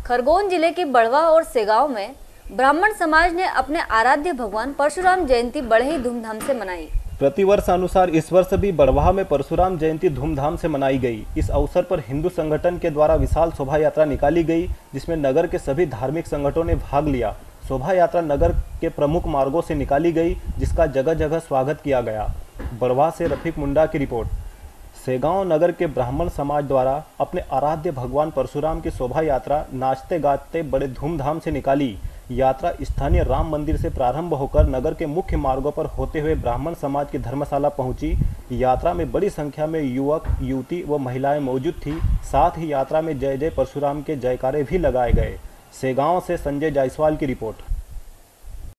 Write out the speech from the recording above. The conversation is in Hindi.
खरगोन जिले के बड़वा और सेगांव में ब्राह्मण समाज ने अपने आराध्य भगवान परशुराम जयंती बड़े ही धूमधाम से मनाई। प्रतिवर्ष अनुसार इस वर्ष भी बड़वाह में परशुराम जयंती धूमधाम से मनाई गई। इस अवसर पर हिंदू संगठन के द्वारा विशाल शोभा यात्रा निकाली गई, जिसमें नगर के सभी धार्मिक संगठनों ने भाग लिया। शोभा यात्रा नगर के प्रमुख मार्गों से निकाली गई, जिसका जगह जगह स्वागत किया गया। बड़वाह से रफीक मुंडा की रिपोर्ट। सेगांव नगर के ब्राह्मण समाज द्वारा अपने आराध्य भगवान परशुराम की शोभा यात्रा नाचते गाते बड़े धूमधाम से निकाली। यात्रा स्थानीय राम मंदिर से प्रारंभ होकर नगर के मुख्य मार्गों पर होते हुए ब्राह्मण समाज की धर्मशाला पहुंची। यात्रा में बड़ी संख्या में युवक, युवती व महिलाएं मौजूद थी। साथ ही यात्रा में जय जय परशुराम के जयकारे भी लगाए गए। सेगांव से संजय जायसवाल की रिपोर्ट।